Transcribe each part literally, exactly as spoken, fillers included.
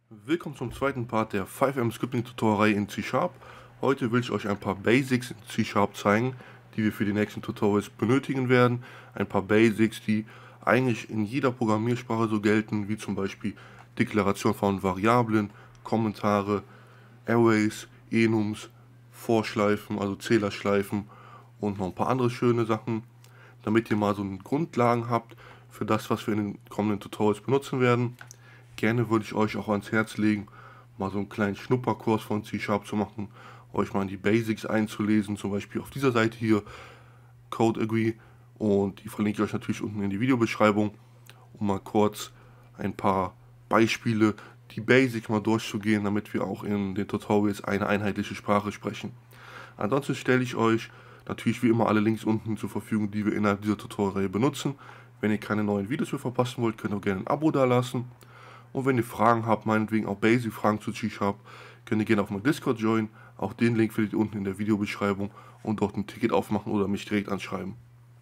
Willkommen zum zweiten Part der fünf M Scripting Tutorial in C Sharp. Heute will ich euch ein paar Basics in C Sharp zeigen, die wir für die nächsten Tutorials benötigen werden. Ein paar Basics, die eigentlich in jeder Programmiersprache so gelten, wie zum Beispiel Deklaration von Variablen, Kommentare, Arrays, Enums, Vorschleifen, also Zählerschleifen und noch ein paar andere schöne Sachen, damit ihr mal so eine Grundlagen habt für das, was wir in den kommenden Tutorials benutzen werden. Gerne würde ich euch auch ans Herz legen, mal so einen kleinen Schnupperkurs von C Sharp zu machen, euch mal in die Basics einzulesen, zum Beispiel auf dieser Seite hier, Code Agree, und die verlinke ich euch natürlich unten in die Videobeschreibung, um mal kurz ein paar Beispiele, die Basics mal durchzugehen, damit wir auch in den Tutorials eine einheitliche Sprache sprechen. Ansonsten stelle ich euch natürlich wie immer alle Links unten zur Verfügung, die wir innerhalb dieser Tutorial benutzen. Wenn ihr keine neuen Videos mehr verpassen wollt, könnt ihr auch gerne ein Abo da lassen. Und wenn ihr Fragen habt, meinetwegen auch Basic-Fragen zu C Sharp, könnt ihr gerne auf meinem Discord joinen. Auch den Link findet ihr unten in der Videobeschreibung und dort ein Ticket aufmachen oder mich direkt anschreiben.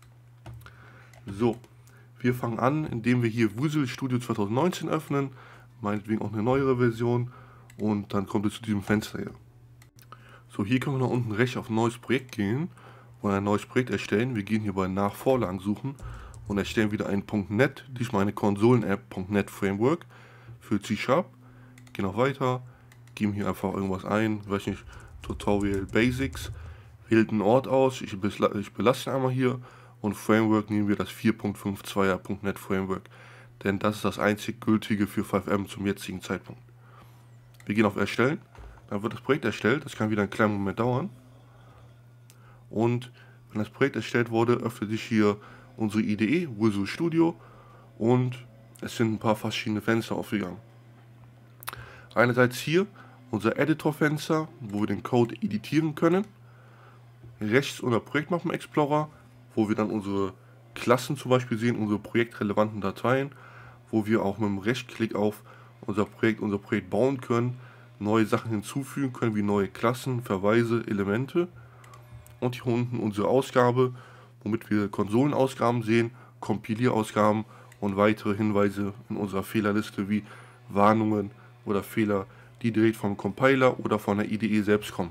So, wir fangen an, indem wir hier Visual Studio zwanzig neunzehn öffnen, meinetwegen auch eine neuere Version, und dann kommt es zu diesem Fenster hier. So, hier können wir nach unten rechts auf Neues Projekt gehen und ein neues Projekt erstellen. Wir gehen hier bei Nach Vorlagen suchen und erstellen wieder ein .NET, diesmal eine Konsolen-App .NET Framework für C Sharp. Gehen noch weiter, geben hier einfach irgendwas ein, weiß nicht, Tutorial Basics, wählt einen Ort aus, ich, ich belasse ihn einmal hier, und Framework nehmen wir das vier Punkt fünf zwei er .NET Framework, denn das ist das einzig gültige für fünf M zum jetzigen Zeitpunkt. Wir gehen auf Erstellen, dann wird das Projekt erstellt, das kann wieder einen kleinen Moment dauern, und wenn das Projekt erstellt wurde, öffnet sich hier unsere I D E, Visual Studio, und es sind ein paar verschiedene Fenster aufgegangen. Einerseits hier unser Editor-Fenster, wo wir den Code editieren können. Rechts unser Projektmappen Explorer, wo wir dann unsere Klassen zum Beispiel sehen, unsere projektrelevanten Dateien, wo wir auch mit dem Rechtsklick auf unser Projekt, unser Projekt bauen können, neue Sachen hinzufügen können, wie neue Klassen, Verweise, Elemente. Und hier unten unsere Ausgabe, womit wir Konsolenausgaben sehen, Kompilierausgaben und weitere Hinweise in unserer Fehlerliste wie Warnungen oder Fehler, die direkt vom Compiler oder von der I D E selbst kommen.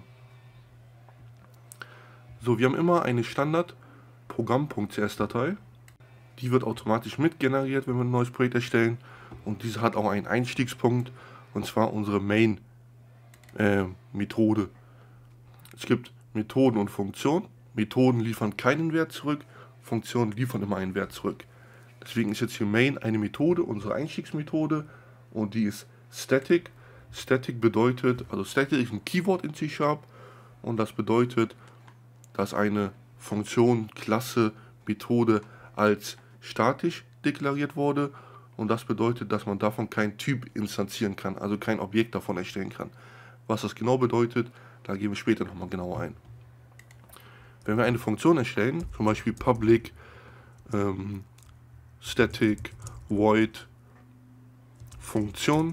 So, wir haben immer eine Standard Programm.cs-Datei. Die wird automatisch mitgeneriert, wenn wir ein neues Projekt erstellen, und diese hat auch einen Einstiegspunkt, und zwar unsere Main-Methode. Äh, es gibt Methoden und Funktionen. Methoden liefern keinen Wert zurück, Funktionen liefern immer einen Wert zurück. Deswegen ist jetzt hier Main eine Methode, unsere Einstiegsmethode, und die ist Static. Static bedeutet, also Static ist ein Keyword in C Sharp, und das bedeutet, dass eine Funktion, Klasse, Methode als statisch deklariert wurde, und das bedeutet, dass man davon keinen Typ instanzieren kann, also kein Objekt davon erstellen kann. Was das genau bedeutet, da gehen wir später nochmal genauer ein. Wenn wir eine Funktion erstellen, zum Beispiel public, ähm, static, void, Funktion,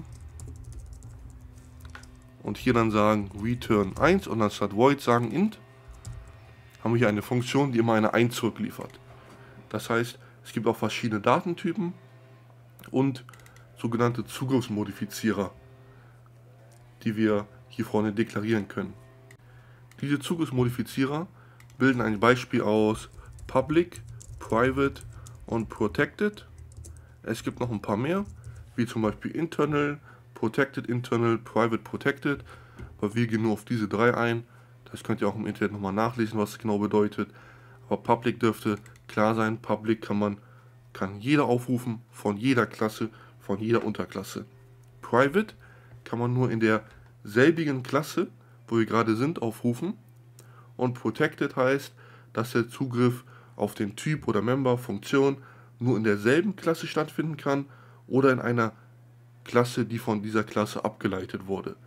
und hier dann sagen return eins und dann statt void sagen int, haben wir hier eine Funktion, die immer eine eins zurückliefert. Das heißt, es gibt auch verschiedene Datentypen und sogenannte Zugriffsmodifizierer, die wir hier vorne deklarieren können. Diese Zugriffsmodifizierer bilden ein Beispiel aus Public, Private und Protected. Es gibt noch ein paar mehr, wie zum Beispiel Internal, Protected Internal, Private Protected, aber wir gehen nur auf diese drei ein. Das könnt ihr auch im Internet nochmal nachlesen, was das genau bedeutet. Aber Public dürfte klar sein. Public kann man, kann jeder aufrufen, von jeder Klasse, von jeder Unterklasse. Private kann man nur in derselbigen Klasse, wo wir gerade sind, aufrufen. Und Protected heißt, dass der Zugriff auf den Typ oder Member, Funktion nur in derselben Klasse stattfinden kann oder in einer Klasse, die von dieser Klasse abgeleitet wurde.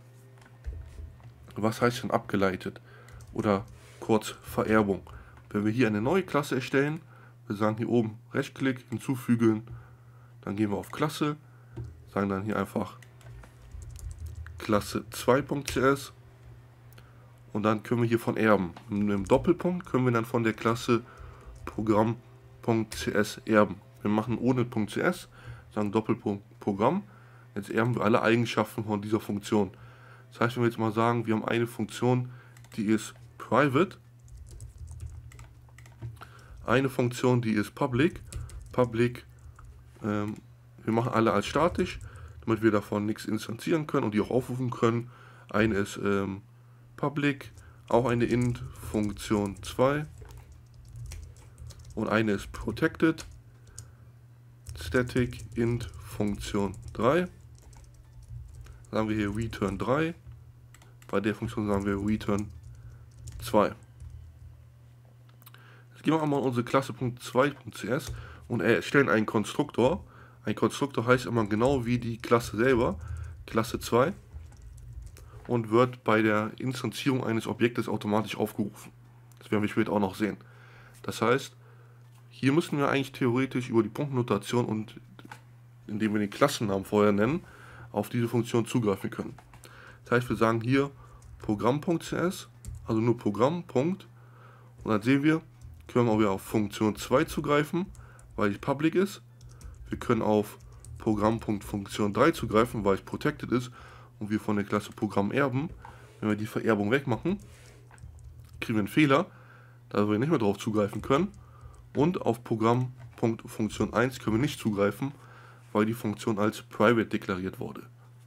Was heißt denn abgeleitet? Oder kurz Vererbung. Wenn wir hier eine neue Klasse erstellen, wir sagen hier oben Rechtsklick, hinzufügen, dann gehen wir auf Klasse, sagen dann hier einfach Klasse zwei Punkt C S, und dann können wir hier von erben. Mit einem Doppelpunkt können wir dann von der Klasse Programm.cs erben. Wir machen ohne .cs, sagen Doppelpunkt Programm, Jetzt erben wir alle Eigenschaften von dieser Funktion. Das heißt, wenn wir jetzt mal sagen, wir haben eine Funktion, die ist private, eine Funktion, die ist public, public, ähm, wir machen alle als statisch, damit wir davon nichts instanzieren können und die auch aufrufen können. Eine ist ähm, public, auch eine int Funktion zwei und eine ist protected, static int Funktion drei. Sagen wir hier return drei, bei der Funktion sagen wir return zwei. Jetzt gehen wir einmal in unsere Klasse.zwei.cs und erstellen einen Konstruktor. Ein Konstruktor heißt immer genau wie die Klasse selber, Klasse zwei, und wird bei der Instanzierung eines Objektes automatisch aufgerufen. Das werden wir später auch noch sehen. Das heißt, hier müssen wir eigentlich theoretisch über die Punktnotation und indem wir den Klassennamen vorher nennen, auf diese Funktion zugreifen können. Das heißt, wir sagen hier Programm.cs, also nur Programm, Punkt, und dann sehen wir, können wir auch wieder auf Funktion zwei zugreifen, weil die public ist. Wir können auf Programm.Funktion drei zugreifen, weil es protected ist und wir von der Klasse Programm erben. Wenn wir die Vererbung wegmachen, kriegen wir einen Fehler, da wir nicht mehr darauf zugreifen können. Und auf Programm.Funktion eins können wir nicht zugreifen, weil die Funktion als private deklariert wurde.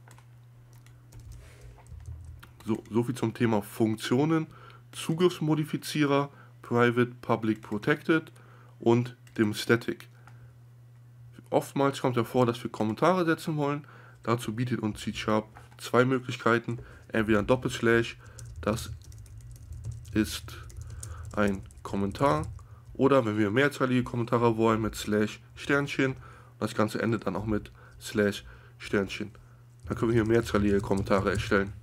So, so viel zum Thema Funktionen, Zugriffsmodifizierer, Private, Public, Protected und dem Static. Oftmals kommt ja vor, dass wir Kommentare setzen wollen. Dazu bietet uns C Sharp zwei Möglichkeiten. Entweder ein Doppelslash, das ist ein Kommentar, oder wenn wir mehrzeilige Kommentare wollen, mit Slash Sternchen. Das Ganze endet dann auch mit Slash Sternchen. Dann können wir hier mehrzeilige Kommentare erstellen.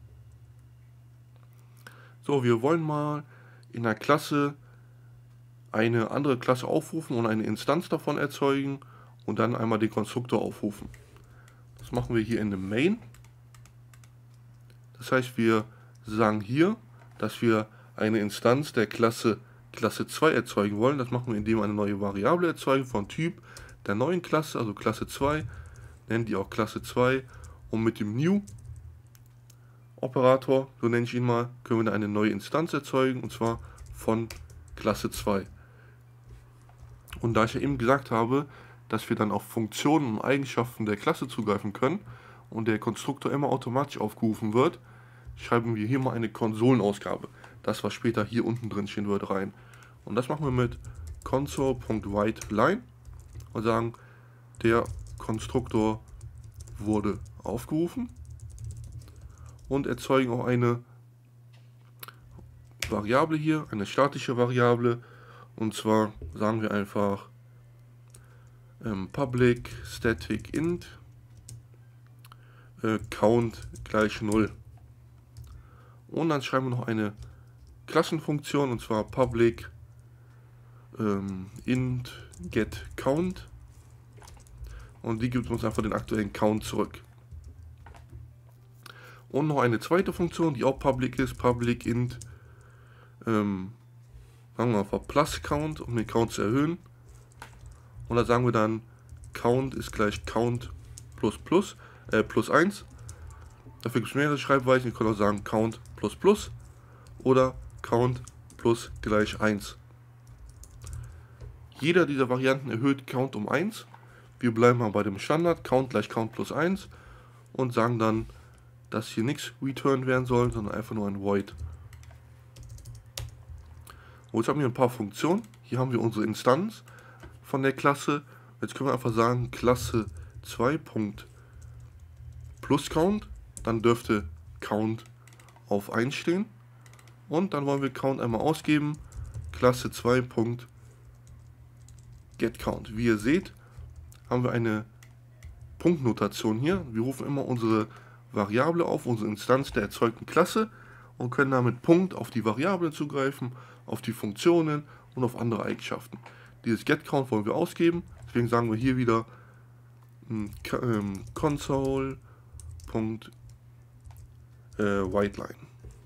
So, wir wollen mal in der Klasse eine andere Klasse aufrufen und eine Instanz davon erzeugen und dann einmal den Konstruktor aufrufen. Das machen wir hier in dem Main. Das heißt, wir sagen hier, dass wir eine Instanz der Klasse Klasse zwei erzeugen wollen. Das machen wir, indem wir eine neue Variable erzeugen von Typ der neuen Klasse, also Klasse zwei, nennen die auch Klasse zwei, und mit dem New Operator, so nenne ich ihn mal, können wir dann eine neue Instanz erzeugen, und zwar von Klasse zwei. Und da ich ja eben gesagt habe, dass wir dann auf Funktionen und Eigenschaften der Klasse zugreifen können und der Konstruktor immer automatisch aufgerufen wird, schreiben wir hier mal eine Konsolenausgabe. Das, was später hier unten drin stehen wird, rein. Und das machen wir mit console.writeLine und sagen, der Konstruktor wurde aufgerufen, und erzeugen auch eine Variable hier, eine statische Variable, und zwar sagen wir einfach ähm, public static int äh, count gleich null. Und dann schreiben wir noch eine Klassenfunktion, und zwar public ähm, int get count, und die gibt uns einfach den aktuellen Count zurück. Und noch eine zweite Funktion, die auch public ist, public int ähm, sagen wir einfach plus count, um den Count zu erhöhen. Und da sagen wir dann count ist gleich count plus plus, äh, plus eins. Dafür gibt es mehrere Schreibweisen. Ihr könnt auch sagen count plus plus oder count plus gleich eins. Jeder dieser Varianten erhöht Count um eins. Wir bleiben mal bei dem Standard, count gleich count plus eins, und sagen dann, dass hier nichts returned werden soll, sondern einfach nur ein void. Und jetzt haben wir ein paar Funktionen. Hier haben wir unsere Instanz von der Klasse. Jetzt können wir einfach sagen, Klasse zwei. Plus count. Dann dürfte count auf eins stehen. Und dann wollen wir count einmal ausgeben. Klasse zwei. Get count. Wie ihr seht, haben wir eine Punktnotation hier. Wir rufen immer unsere Variable auf, unsere Instanz der erzeugten Klasse, und können damit Punkt auf die Variablen zugreifen, auf die Funktionen und auf andere Eigenschaften. Dieses getCount wollen wir ausgeben, deswegen sagen wir hier wieder ähm, console.writeLine.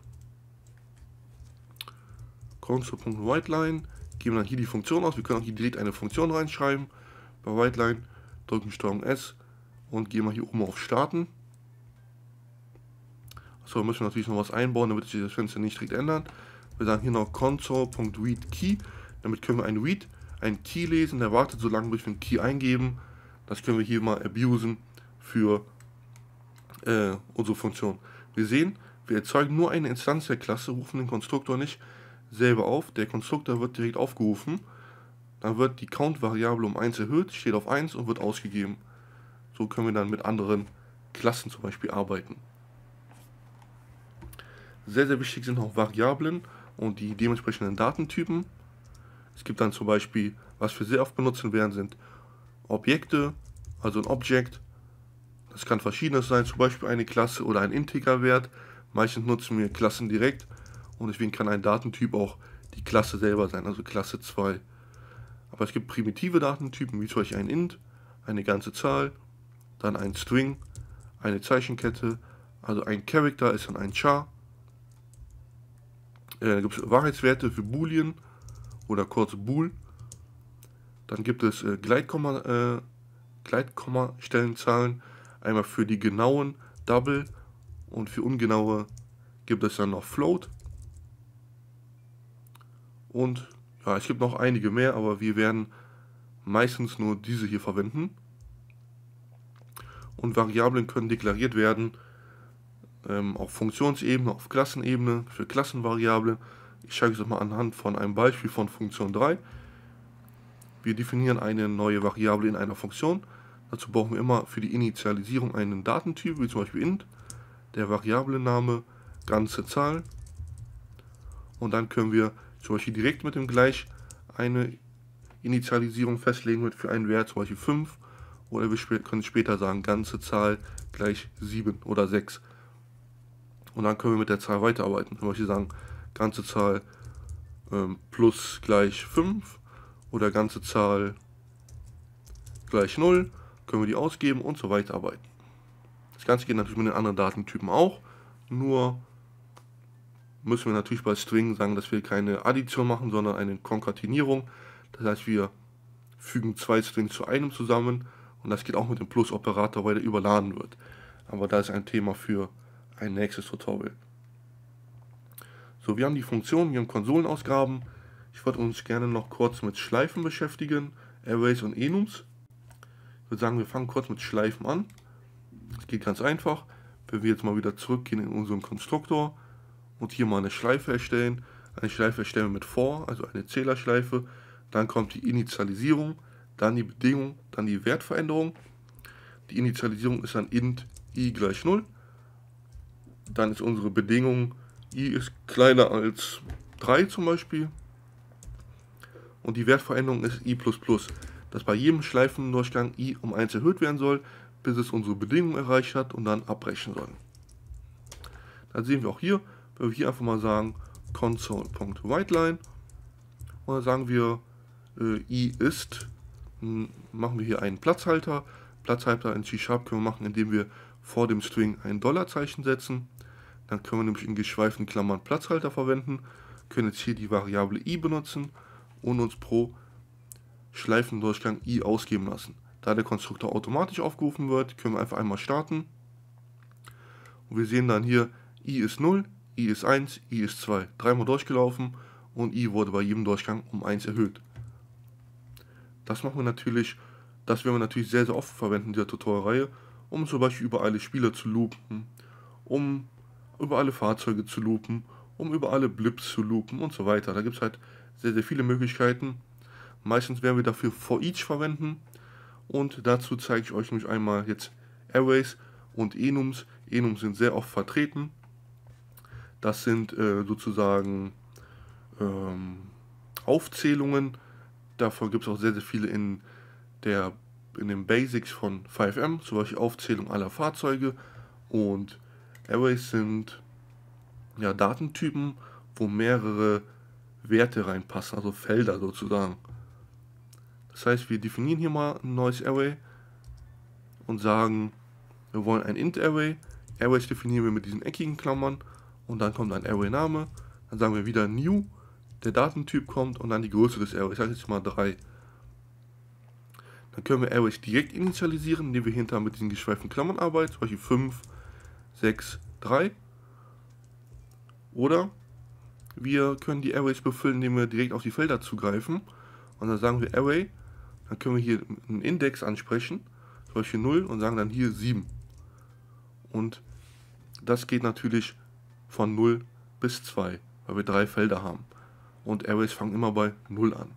Console.writeLine, geben dann hier die Funktion aus. Wir können auch hier delete eine Funktion reinschreiben. Bei writeLine drücken Steuerung S und gehen mal hier oben auf Starten. So, müssen wir natürlich noch was einbauen, damit sich das Fenster nicht direkt ändert. Wir sagen hier noch console.readKey. Damit können wir einen Read, einen Key lesen, der wartet so lange, bis wir einen Key eingeben. Das können wir hier mal abusen für äh, unsere Funktion. Wir sehen, wir erzeugen nur eine Instanz der Klasse, rufen den Konstruktor nicht selber auf. Der Konstruktor wird direkt aufgerufen. Dann wird die Count-Variable um eins erhöht, steht auf eins und wird ausgegeben. So können wir dann mit anderen Klassen zum Beispiel arbeiten. Sehr, sehr wichtig sind auch Variablen und die dementsprechenden Datentypen. Es gibt dann zum Beispiel, was wir sehr oft benutzen werden, sind Objekte, also ein Object. Das kann verschiedenes sein, zum Beispiel eine Klasse oder ein Integerwert. Meistens nutzen wir Klassen direkt und deswegen kann ein Datentyp auch die Klasse selber sein, also Klasse zwei. Aber es gibt primitive Datentypen, wie zum Beispiel ein Int, eine ganze Zahl, dann ein String, eine Zeichenkette, also ein Character ist dann ein Char. Äh, gibt es Wahrheitswerte für Boolean oder kurz Bool. Dann gibt es äh, Gleitkomma, äh, Gleitkomma-Stellenzahlen, einmal für die genauen Double und für ungenaue gibt es dann noch Float. Und ja, es gibt noch einige mehr, aber wir werden meistens nur diese hier verwenden. Und Variablen können deklariert werden ähm, auf Funktionsebene, auf Klassenebene, für Klassenvariablen. Ich zeige es euch mal anhand von einem Beispiel von Funktion drei. Wir definieren eine neue Variable in einer Funktion. Dazu brauchen wir immer für die Initialisierung einen Datentyp, wie zum Beispiel int, der Variablename, ganze Zahl. Und dann können wir zum Beispiel direkt mit dem Gleich eine Initialisierung festlegen für einen Wert, zum Beispiel fünf. Oder wir können später sagen, ganze Zahl gleich sieben oder sechs. Und dann können wir mit der Zahl weiterarbeiten. Zum Beispiel sagen, ganze Zahl ähm, plus gleich fünf oder ganze Zahl gleich null. Können wir die ausgeben und so weiter arbeiten. Das Ganze geht natürlich mit den anderen Datentypen auch. Nur müssen wir natürlich bei String sagen, dass wir keine Addition machen, sondern eine Konkatenierung. Das heißt, wir fügen zwei Strings zu einem zusammen. Und das geht auch mit dem Plus-Operator, weil der überladen wird. Aber da ist ein Thema für ein nächstes Tutorial. So, wir haben die Funktion, wir haben Konsolenausgaben. Ich würde uns gerne noch kurz mit Schleifen beschäftigen, Arrays und Enums. Ich würde sagen, wir fangen kurz mit Schleifen an. Das geht ganz einfach. Wenn wir jetzt mal wieder zurückgehen in unseren Konstruktor und hier mal eine Schleife erstellen. Eine Schleife erstellen wir mit for, also eine Zählerschleife. Dann kommt die Initialisierung, dann die Bedingung, dann die Wertveränderung. Die Initialisierung ist dann int i gleich null. Dann ist unsere Bedingung, i ist kleiner als drei zum Beispiel. Und die Wertveränderung ist i plus plus, dass bei jedem Schleifendurchgang i um eins erhöht werden soll, bis es unsere Bedingung erreicht hat und dann abbrechen soll. Dann sehen wir auch hier, wenn wir hier einfach mal sagen console.writeLine und dann sagen wir äh, i ist, machen wir hier einen Platzhalter. Platzhalter in C Sharp können wir machen, indem wir vor dem String ein Dollarzeichen setzen. Dann können wir nämlich in geschweiften Klammern Platzhalter verwenden, können jetzt hier die Variable i benutzen und uns pro Schleifendurchgang i ausgeben lassen. Da der Konstruktor automatisch aufgerufen wird, können wir einfach einmal starten. Und wir sehen dann hier, i ist null, i ist eins, i ist zwei. Dreimal durchgelaufen und i wurde bei jedem Durchgang um eins erhöht. Das machen wir natürlich, das werden wir natürlich sehr, sehr oft verwenden in dieser Tutorialreihe, um zum Beispiel über alle Spieler zu loopen, um über alle Fahrzeuge zu loopen, um über alle Blips zu loopen und so weiter. Da gibt es halt sehr, sehr viele Möglichkeiten. Meistens werden wir dafür for each verwenden und dazu zeige ich euch nämlich einmal jetzt Arrays und Enums. Enums sind sehr oft vertreten. Das sind äh, sozusagen ähm, Aufzählungen. Davon gibt es auch sehr, sehr viele in, der, in den Basics von fünf M, zum Beispiel Aufzählung aller Fahrzeuge. Und Arrays sind ja, Datentypen, wo mehrere Werte reinpassen, also Felder sozusagen. Das heißt, wir definieren hier mal ein neues Array und sagen, wir wollen ein Int-Array. Arrays definieren wir mit diesen eckigen Klammern und dann kommt ein Array-Name. Dann sagen wir wieder New, der Datentyp kommt und dann die Größe des Arrays, ich sage jetzt mal drei. Dann können wir Arrays direkt initialisieren, indem wir hinter mit diesen geschweiften Klammern arbeiten, zum Beispiel fünf, sechs, drei. Oder wir können die Arrays befüllen, indem wir direkt auf die Felder zugreifen. Und dann sagen wir Array, dann können wir hier einen Index ansprechen, zum Beispiel null, und sagen dann hier sieben. Und das geht natürlich von null bis zwei, weil wir drei Felder haben. Und Arrays fangen immer bei null an.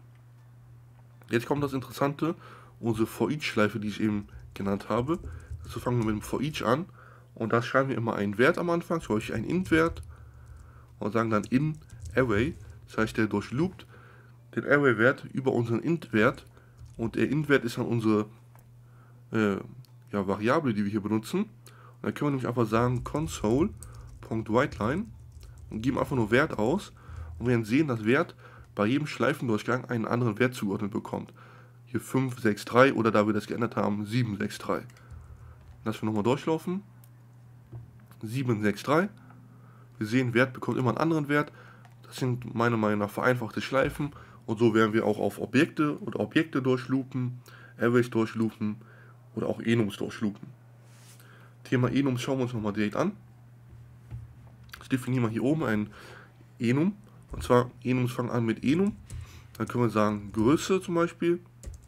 Jetzt kommt das Interessante, unsere For-Each-Schleife, die ich eben genannt habe. Dazu fangen wir mit dem For-Each an und da schreiben wir immer einen Wert am Anfang, zum Beispiel einen Int-Wert und sagen dann in Array, das heißt, der durchloopt den Array-Wert über unseren Int-Wert und der Int-Wert ist dann unsere äh, ja, Variable, die wir hier benutzen. Und dann können wir nämlich einfach sagen console.writeLine und geben einfach nur Wert aus und wir werden sehen, dass Wert bei jedem Schleifendurchgang einen anderen Wert zugeordnet bekommt. Hier fünf, sechs, drei oder da wir das geändert haben, sieben, sechs, drei. Lassen wir nochmal durchlaufen. sieben, sechs, drei. Wir sehen, Wert bekommt immer einen anderen Wert. Das sind meiner Meinung nach vereinfachte Schleifen. Und so werden wir auch auf Objekte oder Objekte durchloopen, Arrays durchloopen oder auch Enums durchloopen. Thema Enums schauen wir uns nochmal direkt an. Ich definiere mal hier oben ein Enum. Und zwar, Enums fangen an mit Enum. Dann können wir sagen Größe zum Beispiel.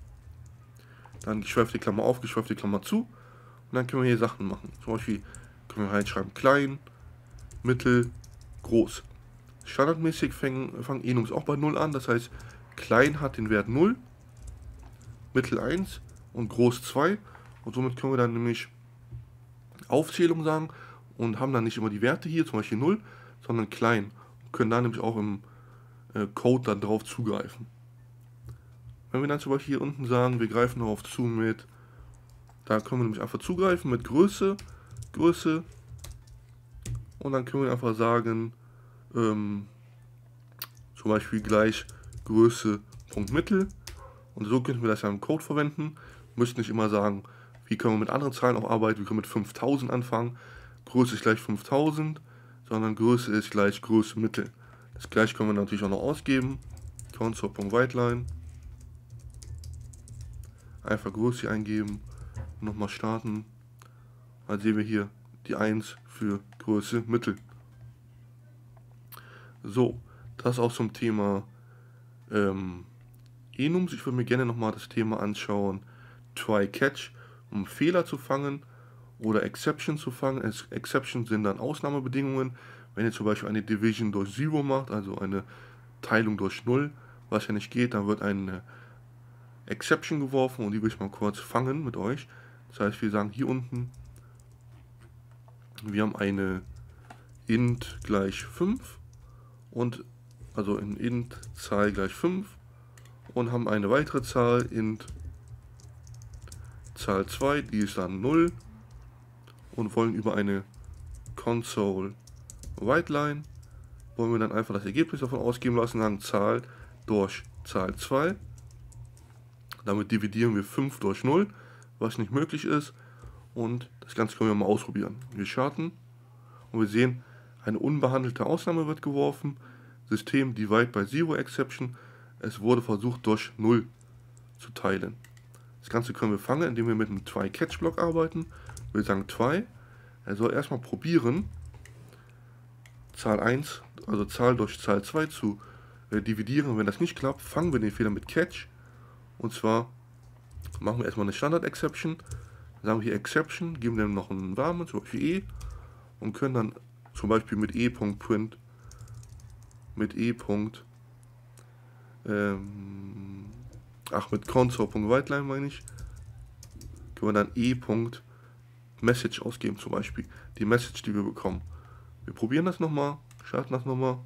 Dann geschweifte Klammer auf, geschweifte Klammer zu. Und dann können wir hier Sachen machen. Zum Beispiel können wir reinschreiben klein, mittel, groß. Standardmäßig fangen, fangen Enums auch bei null an. Das heißt, klein hat den Wert null, mittel eins und groß zwei. Und somit können wir dann nämlich Aufzählung sagen und haben dann nicht immer die Werte hier, zum Beispiel null, sondern klein. Können da nämlich auch im äh, Code dann drauf zugreifen. Wenn wir dann zum Beispiel hier unten sagen, wir greifen darauf zu mit, da können wir nämlich einfach zugreifen mit Größe, Größe und dann können wir einfach sagen, ähm, zum Beispiel gleich Größe Punkt Mittel und so können wir das ja im Code verwenden. Wir müssen nicht immer sagen, wie können wir mit anderen Zahlen auch arbeiten, wir können mit fünftausend anfangen, Größe ist gleich fünftausend, sondern Größe ist gleich Größe Mittel. Das gleiche können wir natürlich auch noch ausgeben. Console.writeLine. Einfach Größe eingeben. Nochmal starten. Dann sehen wir hier die eins für Größe Mittel. So, das auch zum Thema ähm, Enums. Ich würde mir gerne nochmal das Thema anschauen. Try Catch, um Fehler zu fangen. Oder Exception zu fangen. Exception sind dann Ausnahmebedingungen. Wenn ihr zum Beispiel eine Division durch Zero macht, also eine Teilung durch null, was ja nicht geht, dann wird eine Exception geworfen und die will ich mal kurz fangen mit euch. Das heißt, wir sagen hier unten, wir haben eine int gleich fünf und also in int Zahl gleich fünf und haben eine weitere Zahl int Zahl zwei, die ist dann null. Und wollen über eine Console WriteLine, wollen wir dann einfach das Ergebnis davon ausgeben lassen, dann Zahl durch Zahl zwei. Damit dividieren wir fünf durch null, was nicht möglich ist. Und das Ganze können wir mal ausprobieren. Wir starten und wir sehen, eine unbehandelte Ausnahme wird geworfen. System Divide by Zero Exception. Es wurde versucht durch null zu teilen. Das Ganze können wir fangen, indem wir mit einem Try-Catch-Block arbeiten. Wir sagen Try, er soll erstmal probieren, Zahl eins, also Zahl durch Zahl zwei zu äh, dividieren. Wenn das nicht klappt, fangen wir den Fehler mit Catch. Und zwar machen wir erstmal eine Standard-Exception, sagen wir hier Exception, geben dem noch einen Namen, zum Beispiel E, und können dann zum Beispiel mit E.print, mit E. Ähm, ach, mit Console.WriteLine meine ich, können wir dann E. Message ausgeben, zum Beispiel die Message, die wir bekommen. Wir probieren das nochmal, starten das nochmal.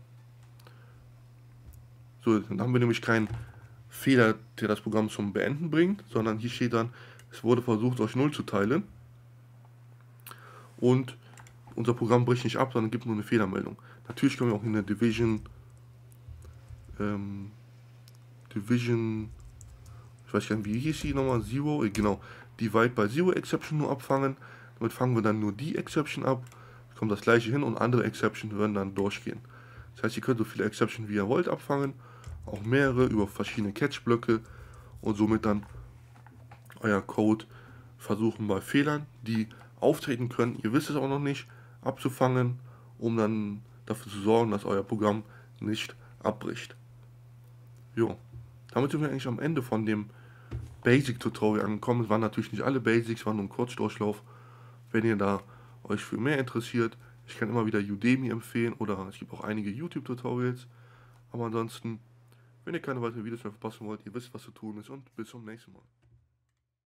So, dann haben wir nämlich keinen Fehler, der das Programm zum Beenden bringt, sondern hier steht dann, es wurde versucht durch null zu teilen. Und unser Programm bricht nicht ab, sondern gibt nur eine Fehlermeldung. Natürlich können wir auch in der Division ähm, Division, ich weiß gar nicht, wie hieß die nochmal, Zero, genau, Divide by Zero Exception nur abfangen. Damit fangen wir dann nur die Exception ab, kommt das gleiche hin und andere Exception werden dann durchgehen. Das heißt, ihr könnt so viele Exception wie ihr wollt abfangen, auch mehrere über verschiedene Catch-Blöcke und somit dann euer Code versuchen bei Fehlern, die auftreten können, ihr wisst es auch noch nicht, abzufangen, um dann dafür zu sorgen, dass euer Programm nicht abbricht. Jo, damit sind wir eigentlich am Ende von dem Basic-Tutorial angekommen. Es waren natürlich nicht alle Basics, waren nur ein Kurzdurchlauf. Wenn ihr da euch für mehr interessiert, ich kann immer wieder Udemy empfehlen oder es gibt auch einige YouTube-Tutorials. Aber ansonsten, wenn ihr keine weiteren Videos mehr verpassen wollt, ihr wisst, was zu tun ist und bis zum nächsten Mal.